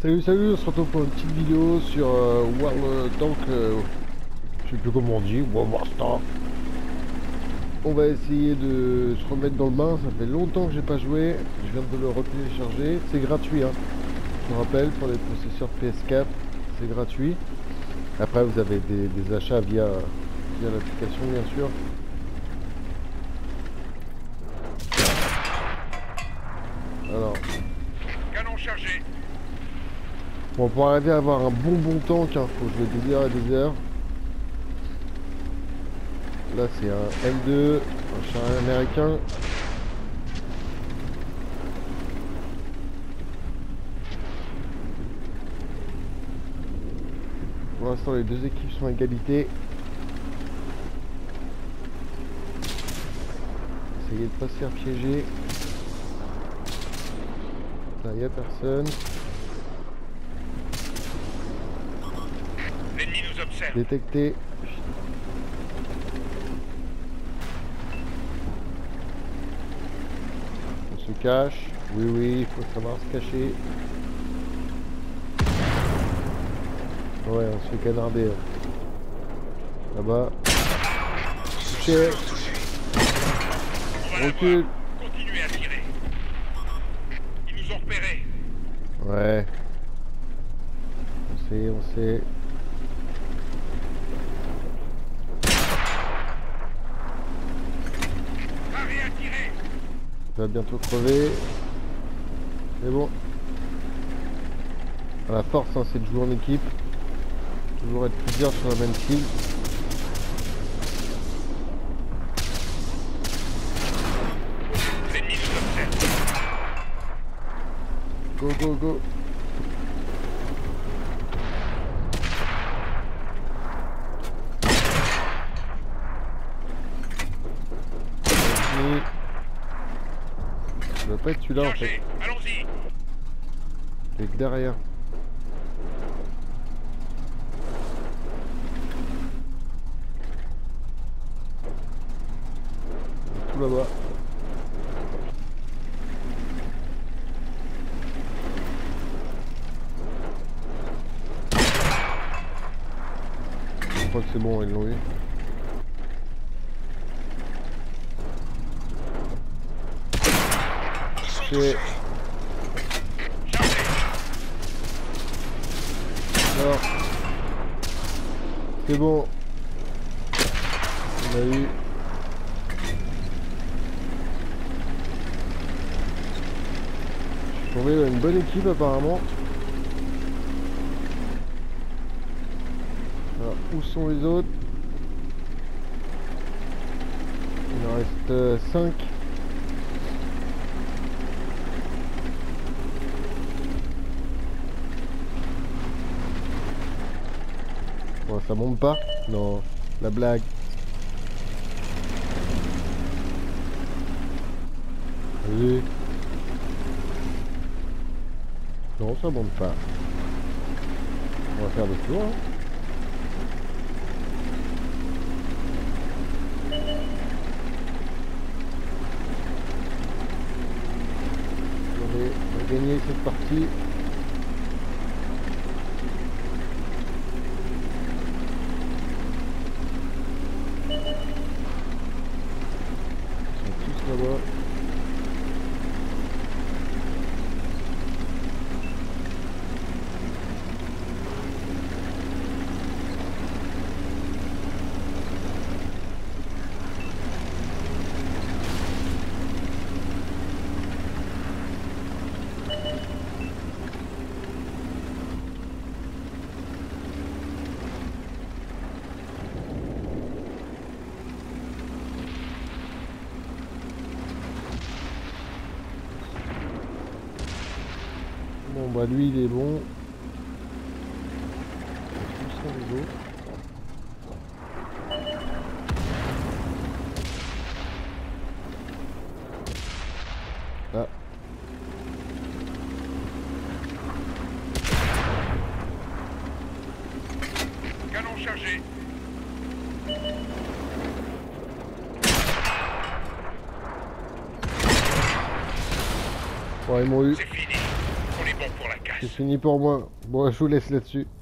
Salut, salut, on se retrouve pour une petite vidéo sur World Tank, je sais plus comment on dit, World War Star. On va essayer de se remettre dans le bain, ça fait longtemps que j'ai pas joué, je viens de le retélécharger, c'est gratuit, hein. Je me rappelle, pour les possesseurs PS4, c'est gratuit. Après vous avez des achats via l'application bien sûr. Alors, Canon chargé. bon, pour arriver à avoir un bon tank, hein, faut jouer des heures et des heures. Là c'est un M2, un char américain. Pour l'instant les deux équipes sont à égalité. Essayez de pas se faire piéger. Là il n'y a personne. L'ennemi nous observe. Détecté. On se cache. Oui, il faut savoir se cacher. Ouais, on se fait canarder. Là-bas. Touché. On va Recule. l'avoir. Continuez à tirer. Ils nous ont repérés. Ouais. On sait. Arrêt à tirer. Il va bientôt crever. C'est bon. La force, hein, c'est de jouer en équipe. Toujours être plusieurs sur la même cible. L'ennemi nous observe. Go. Ça doit pas être celui-là en fait. Chargé. Allons-y. C'est que derrière. Tout là-bas. Je crois que c'est bon, ils l'ont eu. C'est... Alors, c'est bon. On a eu. Je suis tombé dans une bonne équipe apparemment. Alors, où sont les autres? Il en reste 5. Bon, ça monte pas? Non, la blague. Allez. Non, ça monte pas. On va faire le tour. Hein. On va gagner cette partie. Ils sont tous là-bas. Bon bah lui il est bon. Où sont les autres? Ah. Canon chargé. Bon, ils m'ont eu. C'est fini. On est bon pour la carte. C'est fini pour moi. Bon, je vous laisse là-dessus.